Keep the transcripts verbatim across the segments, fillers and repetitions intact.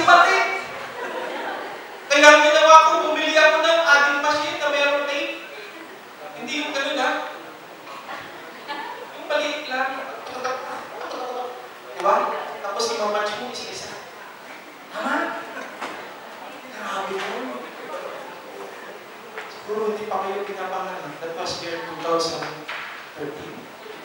balik. Kaya ang ginawa ko, bumili ako ng adding machine na meron tape. Hindi yung ganun ha. Yung balik lang. Diba? Tapos imamatch mo isa-isa. Tama? Grabe mo. Siguro hindi pa kayo pinapangalan. That was year two thousand thirteen.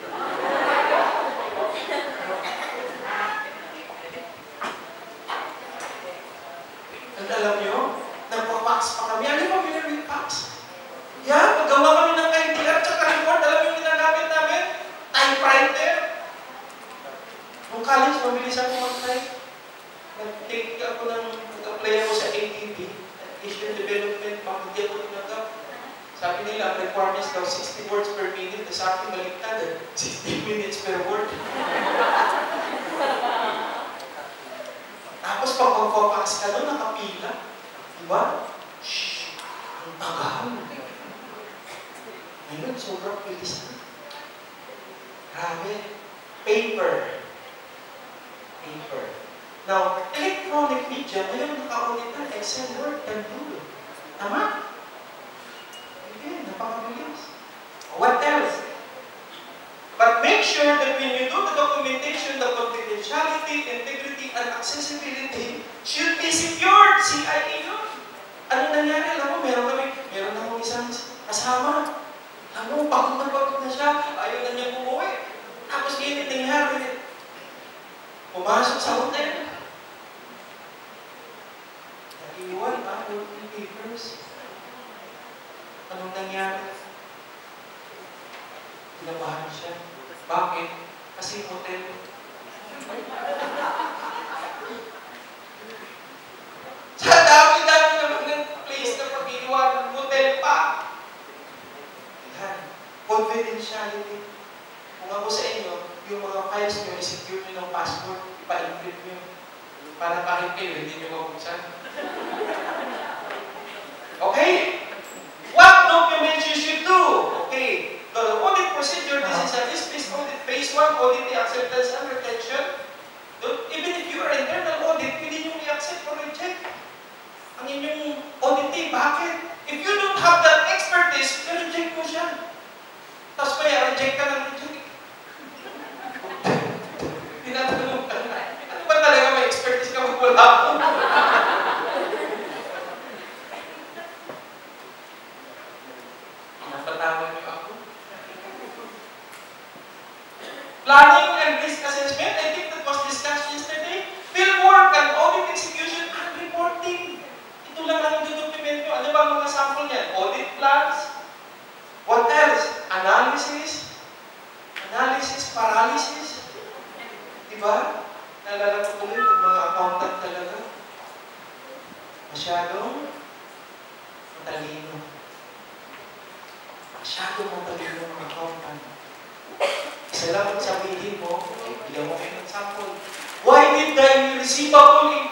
At alam nyo, nagpa-fax pa kami. Ano yung pamilya with fax? Yan, paggawa kami ng I D R tsaka report. Alam yung ginagamit namin? Typewriter. Nung college, mabilis ako mag-type. Nag-take ako ng, nag-apply ako sa A D B, Asian Development Bank, hindi ako tinanggap. Sabi nila, requirements daw sixty words per minute, sa akin baliktad, sixty minutes per word. Tapos pag magpapax ka doon, nakapila. Diba? Shhh! Ang tagal. Ngayon, sobrang bilis na. Grabe. Paper. Paper. Now, electronic media, ngayon naka-audit na Excel, Word, and Google. Tama? Okay, napakabilis. What else? But make sure that when you do the documentation, the confidentiality, integrity, and accessibility should be secured. C I A yun. Ano nangyari? Alam mo, meron kami, meron akong isang kasama. Alam mo, pagod na pagod na siya, ayaw na niya bumuwi. Tapos ganyan nangyari. Pumasok sa hotel. Nag-iwan ang working papers. Anong nangyari? Tinabahan siya. Bakit? Kasi hotel. Sa dami-dami naman ng place na pag-iwan, hotel pa. Yan. Confidentiality. Kung ako sa inyo, yung mga files nyo, i-secure nyo ng password, ipa-encrypt nyo. Para kahit kayo, hindi nyo mabuksan. Okay? What documents you should do? Okay. The audit procedure, this is a risk-based audit. Phase one, audit the acceptance and retention. Even if you are internal audit, pwede nyo i-accept or reject ang inyong auditee. Bakit? If you don't have that expertise, i-reject mo siya. Tapos kaya, reject ka ng reject. Tinatanong ka na. Ano ba talaga may expertise ka magwala po? Napatawa niyo ako. Planning and risk assessment, I think that was discussed yesterday. Field work and audit execution and reporting. Ito lang ang document nyo. Ano ba ang mga sample niyan? Audit plans. What else? Analysis. Analysis, paralysis. Diba? Nalala ko tuloy yung mga accountant talaga. Masyadong matalino. Masyadong matalino ng accountant. Isa lang ang sabihin mo, bigyan mo kayo ng sample. Why did the receivable